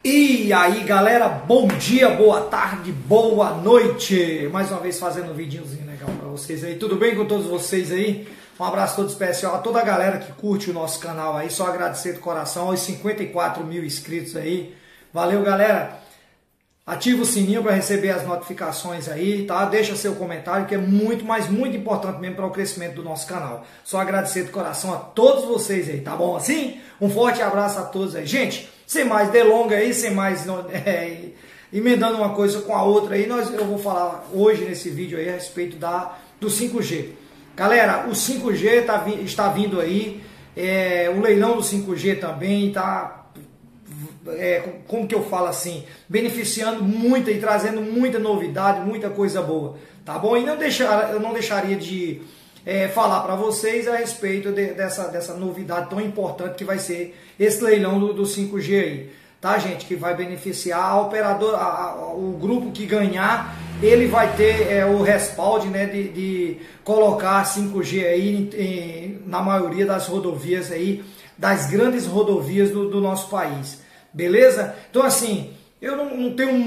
E aí galera, bom dia, boa tarde, boa noite. Mais uma vez fazendo um videozinho legal pra vocês aí. Tudo bem com todos vocês aí? Um abraço todo especial a toda a galera que curte o nosso canal aí. Só agradecer do coração aos 54 mil inscritos aí. Valeu galera. Ativa o sininho para receber as notificações aí, tá? Deixa seu comentário que é muito, mas muito importante mesmo para o crescimento do nosso canal. Só agradecer de coração a todos vocês aí, tá bom assim? Um forte abraço a todos aí. Gente, sem mais delonga aí, sem mais emendando uma coisa com a outra aí, eu vou falar hoje nesse vídeo aí a respeito do 5G. Galera, o 5G está vindo aí, o leilão do 5G também está... como que eu falo assim, beneficiando muito e trazendo muita novidade, muita coisa boa, tá bom? E eu não deixaria de falar para vocês a respeito dessa novidade tão importante que vai ser esse leilão do 5G aí, tá gente? Que vai beneficiar a operadora, o grupo que ganhar, ele vai ter o respaldo, né, de colocar 5G aí na maioria das rodovias aí, das grandes rodovias do nosso país. Beleza? Então assim, eu não tenho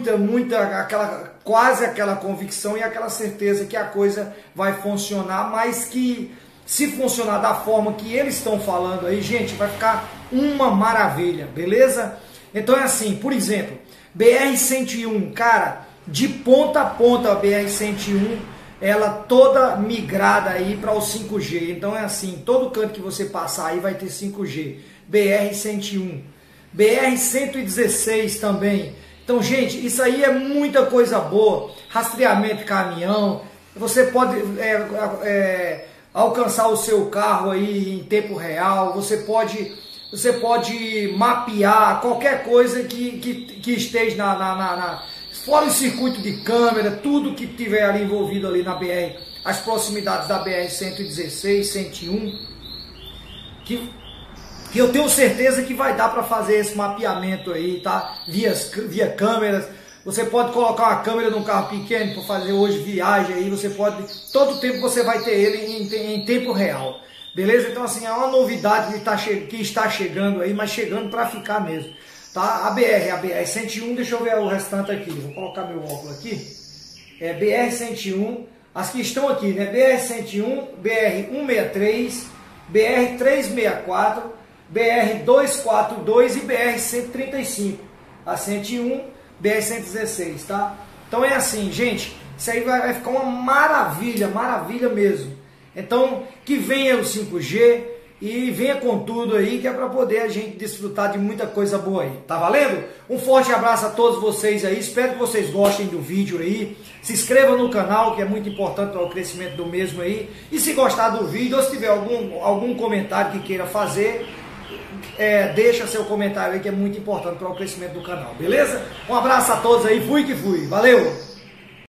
quase aquela convicção e aquela certeza que a coisa vai funcionar, mas que se funcionar da forma que eles estão falando aí, gente, vai ficar uma maravilha, beleza? Então é assim, por exemplo, BR-101, cara, de ponta a ponta a BR-101, ela toda migrada aí para o 5G, então é assim, todo canto que você passar aí vai ter 5G, BR-101. BR-116 também. Então, gente, isso aí é muita coisa boa. Rastreamento de caminhão. Você pode alcançar o seu carro aí em tempo real. Você pode mapear qualquer coisa que esteja fora o circuito de câmera, tudo que tiver ali envolvido ali na BR, as proximidades da BR-116, 101, que eu tenho certeza que vai dar para fazer esse mapeamento aí, tá? Via câmeras. Você pode colocar uma câmera num carro pequeno para fazer hoje viagem aí, você pode, todo tempo você vai ter ele em tempo real. Beleza? Então assim, é uma novidade que está chegando aí, mas chegando para ficar mesmo. Tá? A BR-101, deixa eu ver o restante aqui. Vou colocar meu óculos aqui. BR-101, as que estão aqui, né? BR-101, BR-163, BR-364, BR-242 e BR-135, a 101, BR-116, tá? Então é assim, gente, isso aí vai ficar uma maravilha, maravilha mesmo. Então, que venha o 5G e venha com tudo aí, que é para poder a gente desfrutar de muita coisa boa aí, tá valendo? Um forte abraço a todos vocês aí, espero que vocês gostem do vídeo aí, se inscreva no canal, que é muito importante para o crescimento do mesmo aí, e se gostar do vídeo, ou se tiver algum comentário que queira fazer, deixa seu comentário aí que é muito importante para o crescimento do canal, beleza? Um abraço a todos aí, fui que fui, valeu!